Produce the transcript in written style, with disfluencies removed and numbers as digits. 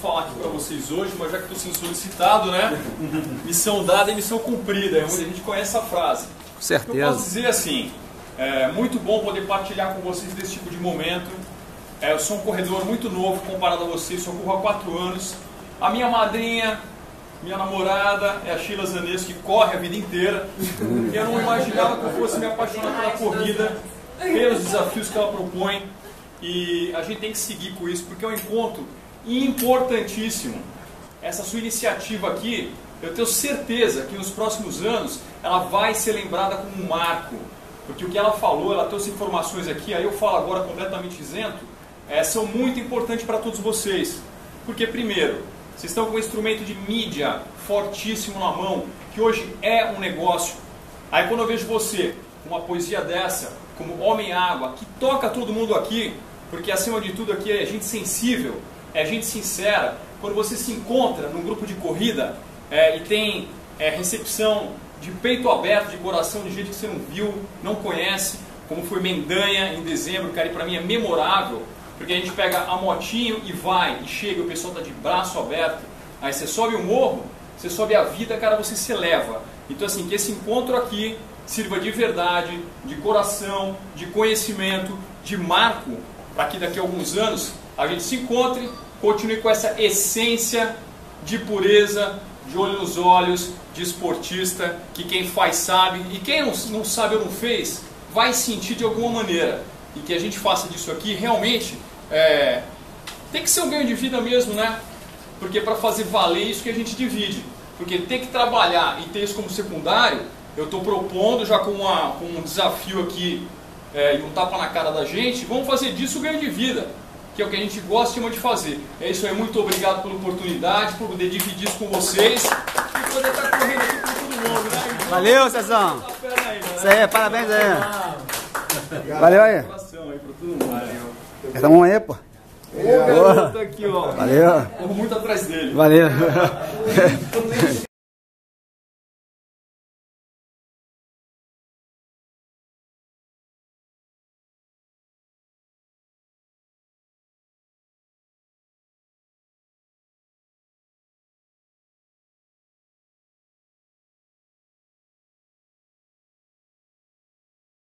falar aqui para vocês hoje, mas já que estou sendo solicitado, né? Missão dada e missão cumprida, é onde a gente conhece a frase. Com certeza. Eu posso dizer assim, é muito bom poder partilhar com vocês desse tipo de momento. Eu sou um corredor muito novo comparado a vocês, só corro há 4 anos. A minha madrinha, minha namorada, é a Sheila Zanesco, que corre a vida inteira. Eu não imaginava que eu fosse me apaixonar pela corrida, pelos desafios que ela propõe. E a gente tem que seguir com isso, porque é um encontro importantíssimo. Essa sua iniciativa aqui, eu tenho certeza que nos próximos anos ela vai ser lembrada como um marco. Porque o que ela falou, ela trouxe informações aqui, aí eu falo agora completamente isento, são muito importantes para todos vocês. Porque, primeiro, vocês estão com um instrumento de mídia fortíssimo na mão, que hoje é um negócio. Aí quando eu vejo você com uma poesia dessa, como Homem-Água, que toca todo mundo aqui, porque acima de tudo aqui é gente sensível, é gente sincera. Quando você se encontra num grupo de corrida e tem recepção de peito aberto, de coração, de gente que você não viu, não conhece, como foi Mendanha em dezembro, cara, e pra mim é memorável, porque a gente pega a motinho e vai, e chega, o pessoal tá de braço aberto, aí você sobe o morro, você sobe a vida, cara, você se eleva. Então assim, que esse encontro aqui sirva de verdade, de coração, de conhecimento, de marco, para que daqui a alguns anos a gente se encontre, continue com essa essência de pureza, de olho nos olhos, de esportista, que quem faz sabe, e quem não sabe ou não fez, vai sentir de alguma maneira. E que a gente faça disso aqui realmente, tem que ser um ganho de vida mesmo, né? Porque para fazer valer isso que a gente divide. Porque ter que trabalhar e ter isso como secundário, eu estou propondo já com um desafio aqui, e um tapa na cara da gente, vamos fazer disso o ganho de vida, que é o que a gente gosta de fazer. É isso aí, muito obrigado pela oportunidade, por poder dividir isso com vocês e poder estar correndo aqui com todo mundo, né? Valeu, Cezão! Isso aí, parabéns aí! Valeu aí! Um abração aí pra todo mundo. Valeu! Essa mão aí, pô! Ô, garoto, aqui, ó! Valeu! Corro muito atrás dele. Valeu!